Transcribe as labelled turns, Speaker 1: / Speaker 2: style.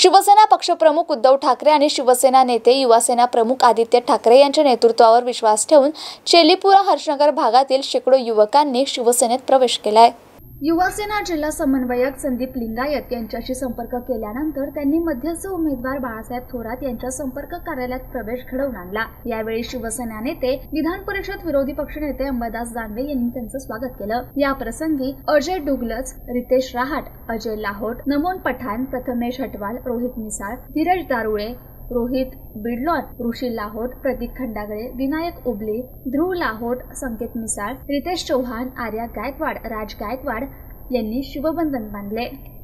Speaker 1: शिवसेना पक्षप्रमुख उद्धव ठाकरे आणि शिवसेना नेते युवासेना प्रमुख आदित्य ठाकरे यांच्या नेतृत्वावर विश्वास ठेवून चेलीपुरा हर्षनगर भागातील शेकडो युवकांनी शिवसेनेत प्रवेश केलाय। युवासेना जिल्हा समन्वयक संदीप लिंगायत यांच्याशी संपर्क केल्यानंतर त्यांनी मध्यस्थ उमेदवार बाळासाहेब थोरात यांच्या संपर्क कार्यालयात प्रवेश घडवून आणला। यावेळी शिवसेना नेते विधान परिषद विरोधी पक्षनेते अंबादास दानवे यांनी त्यांचं स्वागत केलं। या प्रसंगी अजय डुगलच, रितेश रहाट, अजय लाहोट, नमोन पठाण, प्रथमेश हटवाल, रोहित मिसाळ, धीरज दारुळे, रोहित बिडलॉन, ऋषी लाहोट, प्रतीक खंडागळे, विनायक उबली, ध्रुव लाहोट, संकेत मिसाळ, रितेश चौहान, आर्या गायकवाड, राज गायकवाड यांनी शिवबंधन बांधले।